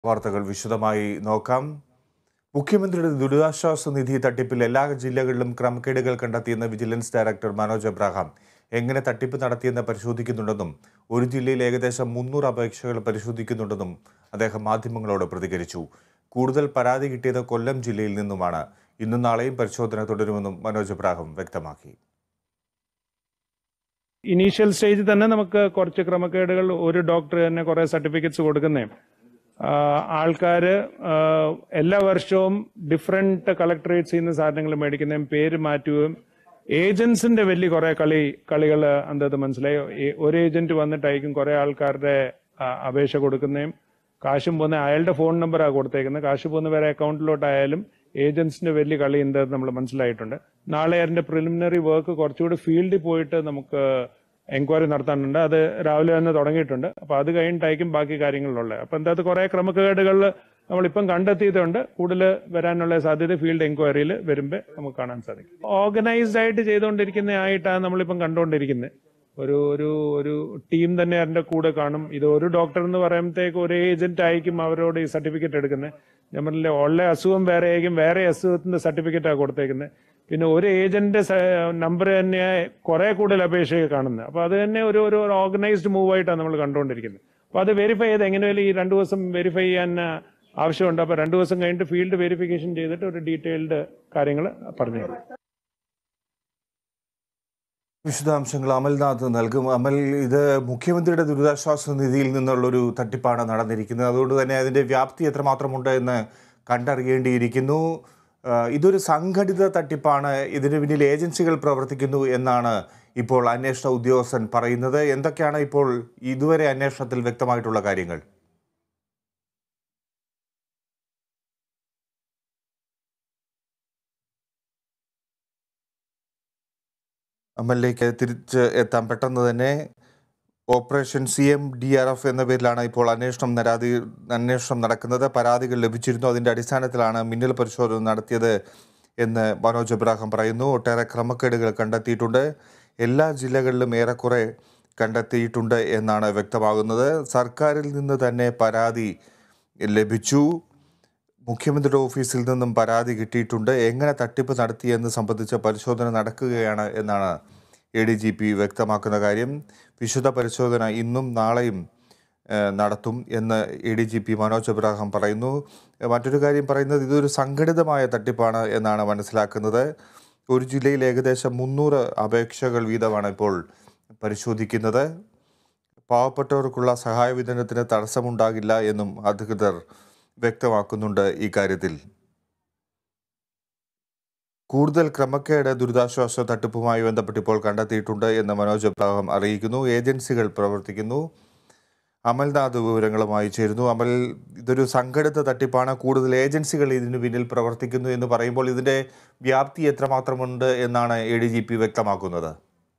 വാർത്തകൾ വിശദമായി നോക്കാം. മുഖ്യമന്ത്രിയുടെ ദുരിതാശ്വാസ നിധി തട്ടിപ്പിൽ എല്ലാ ജില്ലകളിലും ക്രമക്കേടുകൾ കണ്ടെത്തിയെന്ന് വിജിലൻസ് ഡയറക്ടർ മനോജ് എബ്രഹാം എങ്ങനെ തട്ടിപ്പ് നടത്തിയെന്ന് പരിശോധിക്കുന്നുണ്ടെന്നും ഒരു ജില്ലയിൽ ഏകദേശം 300 അപേക്ഷകൾ പരിശോധിക്കുന്നുണ്ടെന്നും അദ്ദേഹം മാധ്യമങ്ങളോട് പ്രതികരിച്ചു. കൂടുതൽ പരാതി കിട്ടിയത് കൊല്ലം ജില്ലയിൽ നിന്നുമാണ്. ഇന്നും നാളെയും പരിശോധന തുടരുമെന്നും മനോജ് എബ്രഹാം വ്യക്തമാക്കി. ഇനീഷ്യൽ സ്റ്റേജിൽ തന്നെ നമുക്ക് കുറച്ച് ക്രമക്കേടുകൾ ഒരു ഡോക്ടർ തന്നെ കുറേ സർട്ടിഫിക്കറ്റ്സ് കൊടുക്കുന്നേ ആൾക്കാർ എല്ലാ വർഷവും ഡിഫറെൻറ്റ് കളക്ടറേറ്റ്സിൽ നിന്ന് സാധനങ്ങൾ മേടിക്കുന്നതും പേര് മാറ്റുകയും ഏജൻസിന്റെ വലിയ കുറേ കളികൾ എന്തത് മനസ്സിലായി. ഒരു ഏജന്റ് വന്നിട്ടായിരിക്കും കുറേ ആൾക്കാരുടെ അപേക്ഷ കൊടുക്കുന്നതും കാശും പോകുന്ന അയാളുടെ ഫോൺ നമ്പറാണ് കൊടുത്തേക്കുന്നത്. കാശ് പോകുന്ന വേറെ അക്കൗണ്ടിലോട്ടായാലും ഏജൻസിന്റെ വലിയ കളി എന്താണെന്ന് നമ്മൾ മനസ്സിലായിട്ടുണ്ട്. നാളെ അതിന്റെ പ്രിലിമിനറി വർക്ക് കുറച്ചുകൂടി ഫീൽഡിൽ പോയിട്ട് നമുക്ക് എൻക്വയറി നടത്താനുണ്ട്. അത് രാവിലെ തന്നെ തുടങ്ങിയിട്ടുണ്ട്. അപ്പൊ അത് കഴിഞ്ഞിട്ടായിരിക്കും ബാക്കി കാര്യങ്ങളിലുള്ളത്. അപ്പൊ എന്താ കുറെ ക്രമക്കേടുകൾ നമ്മളിപ്പം കണ്ടെത്തിയതുണ്ട്. കൂടുതൽ വരാനുള്ള സാധ്യത ഫീൽഡ് എൻക്വയറിയിൽ വരുമ്പോൾ നമുക്ക് കാണാൻ സാധിക്കും. ഓർഗനൈസ്ഡ് ആയിട്ട് ചെയ്തുകൊണ്ടിരിക്കുന്ന ആയിട്ടാണ് നമ്മളിപ്പം കണ്ടുകൊണ്ടിരിക്കുന്നത്. ഒരു ടീം തന്നെ അതിന്റെ കൂടെ കാണും. ഇത് ഒരു ഡോക്ടർ എന്ന് പറയുമ്പോഴത്തേക്ക് ഒരു ഏജന്റ് ആയിരിക്കും അവരോട് ഈ സർട്ടിഫിക്കറ്റ് എടുക്കുന്നത്. നമ്മളിലെ ഉള്ള അസുഖം വേറെ ആയിരിക്കും, വേറെ അസുഖത്തിന്റെ സർട്ടിഫിക്കറ്റാണ് കൊടുത്തേക്കുന്നത്. പിന്നെ ഒരു ഏജന്റ് നമ്പർ തന്നെ കുറെ കൂടുതൽ അപേക്ഷകൾ കാണുന്നത്. അപ്പൊ അത് തന്നെ ഒരു ഓർഗനൈസ്ഡ് മൂവ് ആയിട്ടാണ് നമ്മൾ കണ്ടുകൊണ്ടിരിക്കുന്നത്. അപ്പൊ അത് വെരിഫൈ ചെയ്ത് എങ്ങനെയാലും ഈ 2 ദിവസം വെരിഫൈ ചെയ്യാൻ ആവശ്യമുണ്ട്. അപ്പൊ 2 ദിവസം കഴിഞ്ഞിട്ട് ഫീൽഡ് വെരിഫിക്കേഷൻ ചെയ്തിട്ട് ഒരു ഡീറ്റെയിൽഡ് കാര്യങ്ങൾ പറഞ്ഞു തരും. വിശദാംശങ്ങൾ അമൽനാഥ് നൽകും. അമൽ, ഇത് മുഖ്യമന്ത്രിയുടെ ദുരിതാശ്വാസ നിധിയിൽ നിന്നുള്ളൊരു തട്ടിപ്പാണ് നടന്നിരിക്കുന്നത്. അതുകൊണ്ട് തന്നെ അതിൻ്റെ വ്യാപ്തി എത്രമാത്രമുണ്ട് എന്ന് കണ്ടറിയേണ്ടിയിരിക്കുന്നു. ഇതൊരു സംഘടിത തട്ടിപ്പാണ്, ഇതിന് പിന്നിൽ ഏജൻസികൾ പ്രവർത്തിക്കുന്നു എന്നാണ് ഇപ്പോൾ അന്വേഷണ ഉദ്യോഗസ്ഥൻ പറയുന്നത്. എന്തൊക്കെയാണ് ഇപ്പോൾ ഇതുവരെ അന്വേഷണത്തിൽ വ്യക്തമായിട്ടുള്ള കാര്യങ്ങൾ? അമലിലേക്ക് തിരിച്ച് എത്താൻ പെട്ടെന്ന് തന്നെ ഓപ്പറേഷൻ CMDRF എന്ന പേരിലാണ് ഇപ്പോൾ അന്വേഷണം നടക്കുന്നത്. പരാതികൾ ലഭിച്ചിരുന്നു. അതിൻ്റെ അടിസ്ഥാനത്തിലാണ് മിന്നൽ പരിശോധന നടത്തിയത് എന്ന് മനോജ് എബ്രഹാം പറയുന്നു. ഒട്ടേറെ ക്രമക്കേടുകൾ കണ്ടെത്തിയിട്ടുണ്ട്. എല്ലാ ജില്ലകളിലും ഏറെക്കുറെ കണ്ടെത്തിയിട്ടുണ്ട് എന്നാണ് വ്യക്തമാകുന്നത്. സർക്കാരിൽ നിന്ന് തന്നെ പരാതി ലഭിച്ചു. മുഖ്യമന്ത്രിയുടെ ഓഫീസിൽ നിന്നും പരാതി കിട്ടിയിട്ടുണ്ട്. എങ്ങനെ തട്ടിപ്പ് നടത്തിയെന്ന് സംബന്ധിച്ച പരിശോധന നടക്കുകയാണ് എന്നാണ് ADGP വ്യക്തമാക്കുന്ന കാര്യം. വിശദ പരിശോധന ഇന്നും നാളെയും നടത്തും എന്ന് ADGP മനോജ് എബ്രഹാം പറയുന്നു. മറ്റൊരു കാര്യം പറയുന്നത് ഇതൊരു സംഘടിതമായ തട്ടിപ്പാണ് എന്നാണ് മനസ്സിലാക്കുന്നത്. ഒരു ജില്ലയിൽ ഏകദേശം 300 അപേക്ഷകൾ വീതമാണ് ഇപ്പോൾ പരിശോധിക്കുന്നത്. പാവപ്പെട്ടവർക്കുള്ള സഹായ വിതരണത്തിന് തടസ്സമുണ്ടാകില്ല എന്നും അധികൃതർ വ്യക്തമാക്കുന്നുണ്ട്. ഈ കാര്യത്തിൽ കൂടുതൽ ക്രമക്കേട് ദുരിതാശ്വാസ തട്ടിപ്പുമായി ബന്ധപ്പെട്ട് ഇപ്പോൾ കണ്ടെത്തിയിട്ടുണ്ട് എന്ന് മനോജ് എബ്രഹാം അറിയിക്കുന്നു. ഏജൻസികൾ പ്രവർത്തിക്കുന്നു. അമൽനാഥ് വിവരങ്ങളുമായി ചേരുന്നു. അമൽ, ഇതൊരു സംഘടിത തട്ടിപ്പാണ്, കൂടുതൽ ഏജൻസികൾ ഇതിനു പിന്നിൽ പ്രവർത്തിക്കുന്നു എന്ന് പറയുമ്പോൾ ഇതിൻ്റെ വ്യാപ്തി എത്രമാത്രമുണ്ട് എന്നാണ് ADGP വ്യക്തമാക്കുന്നത്?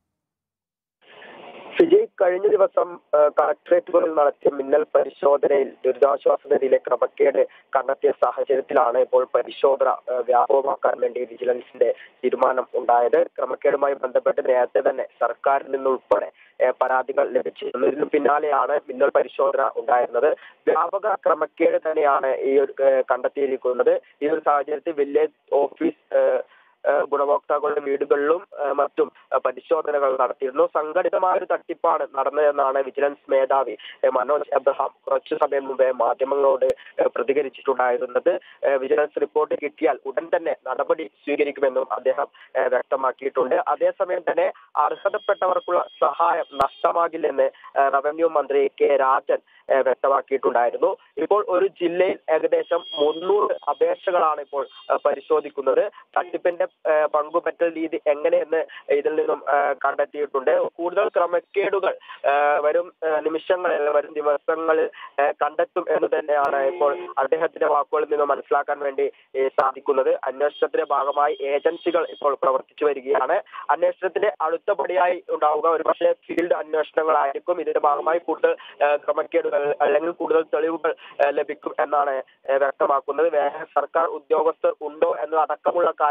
കഴിഞ്ഞ ദിവസം കളക്ടറേറ്റുകളിൽ നടത്തിയ മിന്നൽ പരിശോധനയിൽ ദുരിതാശ്വാസ നിധിയിലെ ക്രമക്കേട് കണ്ടെത്തിയ സാഹചര്യത്തിലാണ് ഇപ്പോൾ പരിശോധന വ്യാപകമാക്കാൻ വേണ്ടി വിജിലൻസിന്റെ തീരുമാനം ഉണ്ടായത്. ക്രമക്കേടുമായി ബന്ധപ്പെട്ട് നേരത്തെ തന്നെ സർക്കാരിൽ നിന്നുൾപ്പെടെ പരാതികൾ ലഭിച്ചിരുന്നു. ഇതിനു പിന്നാലെയാണ് മിന്നൽ പരിശോധന ഉണ്ടായിരുന്നത്. വ്യാപക ക്രമക്കേട് തന്നെയാണ് ഈ ഒരു കണ്ടെത്തിയിരിക്കുന്നത്. ഈ ഒരു സാഹചര്യത്തിൽ വില്ലേജ് ഓഫീസ് ഗുണഭോക്താക്കളുടെ വീടുകളിലും മറ്റും പരിശോധനകൾ നടത്തിയിരുന്നു. സംഘടിതമായ ഒരു തട്ടിപ്പാണ് നടന്നതെന്നാണ് വിജിലൻസ് മേധാവി മനോജ് എബ്രഹാം കുറച്ചു സമയം മുമ്പേ മാധ്യമങ്ങളോട് പ്രതികരിച്ചിട്ടുണ്ടായിരുന്നത്. വിജിലൻസ് റിപ്പോർട്ട് കിട്ടിയാൽ ഉടൻ തന്നെ നടപടി സ്വീകരിക്കുമെന്നും അദ്ദേഹം വ്യക്തമാക്കിയിട്ടുണ്ട്. അതേസമയം തന്നെ അർഹതപ്പെട്ടവർക്കുള്ള സഹായം നഷ്ടമാകില്ലെന്ന് റവന്യൂ മന്ത്രി K. രാജൻ വ്യക്തമാക്കിയിട്ടുണ്ടായിരുന്നു. ഇപ്പോൾ ഒരു ജില്ലയിൽ ഏകദേശം 300 അപേക്ഷകളാണ് ഇപ്പോൾ പരിശോധിക്കുന്നത്. തട്ടിപ്പിന്റെ പങ്കുപറ്റൽ രീതി എങ്ങനെയെന്ന് ഇതിൽ നിന്നും കണ്ടെത്തിയിട്ടുണ്ട്. കൂടുതൽ ക്രമക്കേടുകൾ വരും ദിവസങ്ങളിൽ കണ്ടെത്തും എന്ന് തന്നെയാണ് ഇപ്പോൾ അദ്ദേഹത്തിന്റെ വാക്കുകളിൽ നിന്നും മനസ്സിലാക്കാൻ വേണ്ടി സാധിക്കുന്നത്. അന്വേഷണത്തിന്റെ ഭാഗമായി ഏജൻസികൾ ഇപ്പോൾ പ്രവർത്തിച്ചു വരികയാണ്. അന്വേഷണത്തിന്റെ അടുത്ത പടിയായി ഉണ്ടാവുക ഒരുപക്ഷെ ഫീൽഡ് അന്വേഷണങ്ങളായിരിക്കും. ഇതിന്റെ ഭാഗമായി കൂടുതൽ ക്രമക്കേടുകൾ അല്ലെങ്കിൽ കൂടുതൽ തെളിവുകൾ ലഭിക്കും എന്നാണ് വ്യക്തമാക്കുന്നത്. വേറെ സർക്കാർ ഉദ്യോഗസ്ഥർ ഉണ്ടോ എന്നതടക്കമുള്ള കാര്യങ്ങൾ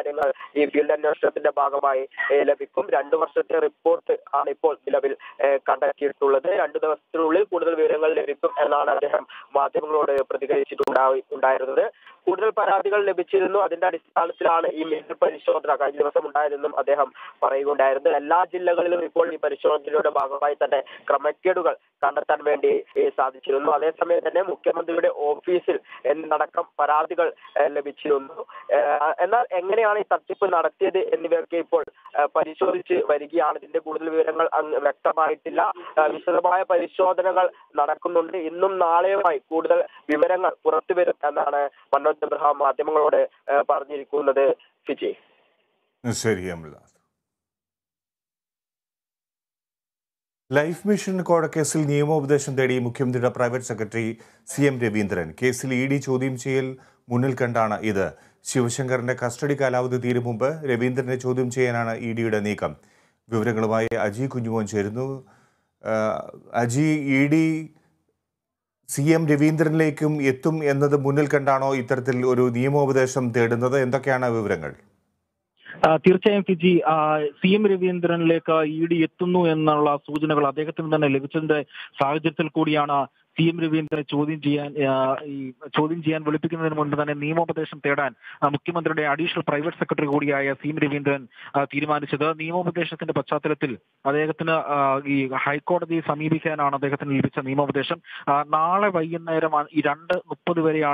ഈ ഫീൽഡ് അന്വേഷണത്തിന്റെ ഭാഗമായി ലഭിക്കും. 2 വർഷത്തെ റിപ്പോർട്ട് ആണ് ഇപ്പോൾ നിലവിൽ കണ്ടെത്തിയിട്ടുള്ളത്. 2 ദിവസത്തിനുള്ളിൽ കൂടുതൽ വിവരങ്ങൾ ലഭിക്കും എന്നാണ് അദ്ദേഹം മാധ്യമങ്ങളോട് പ്രതികരിച്ചിട്ടുണ്ടായിരുന്നത്. കൂടുതൽ പരാതികൾ ലഭിച്ചിരുന്നു. അതിന്റെ അടിസ്ഥാനത്തിലാണ് ഈ മിന്നൽ പരിശോധന കഴിഞ്ഞ ദിവസം ഉണ്ടായതെന്നും അദ്ദേഹം പറയുകയുണ്ടായിരുന്നു. എല്ലാ ജില്ലകളിലും ഇപ്പോൾ ഈ പരിശോധനയുടെ ഭാഗമായി തന്നെ ക്രമക്കേടുകൾ കണ്ടെത്താൻ വേണ്ടി സാധിച്ചിരുന്നു. അതേസമയം തന്നെ മുഖ്യമന്ത്രിയുടെ ഓഫീസിൽ എന്നടക്കം പരാതികൾ ലഭിച്ചിരുന്നു. എന്നാൽ എങ്ങനെയാണ് ഈ തട്ടിപ്പ് നടത്തിയത് എന്നിവയൊക്കെ ഇപ്പോൾ പരിശോധിച്ച് വരികയാണ്. ഇതിന്റെ കൂടുതൽ വിവരങ്ങൾ വ്യക്തമായിട്ടില്ല. വിശദമായ പരിശോധനകൾ നടക്കുന്നുണ്ട്. ഇന്നും നാളെയുമായി കൂടുതൽ വിവരങ്ങൾ പുറത്തുവരും എന്നാണ് മനോജ് എബ്രഹാം മാധ്യമങ്ങളോട് പറഞ്ഞിരിക്കുന്നത്. ഫിജി. ശരി അമൃത. ലൈഫ് മിഷൻ കോഴക്കേസിൽ നിയമോപദേശം തേടി മുഖ്യമന്ത്രിയുടെ പ്രൈവറ്റ് സെക്രട്ടറി CM രവീന്ദ്രൻ. കേസിൽ ED ചോദ്യം ചെയ്യൽ മുന്നിൽ കണ്ടാണ് ഇത്. ശിവശങ്കറിന്റെ കസ്റ്റഡി കാലാവധി തീരും മുമ്പ് രവീന്ദ്രനെ ചോദ്യം ചെയ്യാനാണ് EDയുടെ നീക്കം. വിവരങ്ങളുമായി അജി കുഞ്ഞുമോൻ ചേരുന്നു. അജി, ED CM രവീന്ദ്രനിലേക്കും എത്തും എന്നത് മുന്നിൽ കണ്ടാണോ ഇത്തരത്തിൽ ഒരു നിയമോപദേശം തേടുന്നത്? എന്തൊക്കെയാണ് വിവരങ്ങൾ? തീർച്ചയായും ഫിജി, CM രവീന്ദ്രനിലേക്ക് ED എത്തുന്നു എന്നുള്ള സൂചനകൾ അദ്ദേഹത്തിന് തന്നെ ലഭിച്ചതിന്റെ സാഹചര്യത്തിൽ കൂടിയാണ് CM രവീന്ദ്രനെ ചോദ്യം ചെയ്യാൻ വിളിപ്പിക്കുന്നതിന് മുൻപ് തന്നെ നിയമോപദേശം തേടാൻ മുഖ്യമന്ത്രിയുടെ അഡീഷണൽ പ്രൈവറ്റ് സെക്രട്ടറി കൂടിയായ CM രവീന്ദ്രൻ തീരുമാനിച്ചത്. നിയമോപദേശത്തിന്റെ പശ്ചാത്തലത്തിൽ അദ്ദേഹത്തിന് ഈ ഹൈക്കോടതിയെ സമീപിക്കാനാണ് അദ്ദേഹത്തിന് ലഭിച്ച നിയമോപദേശം. നാളെ വൈകുന്നേരം 2:30 വരെയാണ്